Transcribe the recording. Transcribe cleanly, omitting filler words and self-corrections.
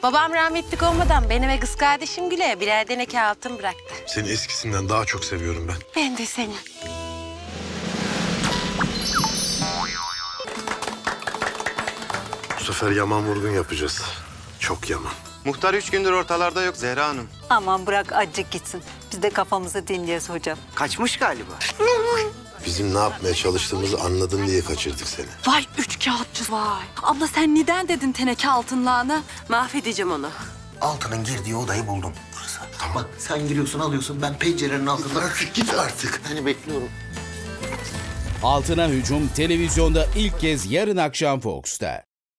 Babam rahmetlik olmadan beni ve kız kardeşim Gül'e birer deneke altın bıraktı. Seni eskisinden daha çok seviyorum ben. Ben de seni. Bu sefer yaman vurgun yapacağız. Çok yaman. Muhtar 3 gündür ortalarda yok Zehra Hanım. Aman bırak azıcık gitsin. Biz de kafamızı dinleyeceğiz hocam. Kaçmış galiba. Bizim ne yapmaya çalıştığımızı anladın diye kaçırdık seni. Vay üç kağıtçı vay. Abla sen neden dedin teneke altınlağına? Mahvedeceğim onu. Altının girdiği odayı buldum. Burası. Tamam. Sen giriyorsun alıyorsun. Ben pencerenin altında... Git artık. Seni bekliyorum. Altına Hücum televizyonda ilk kez yarın akşam Fox'ta.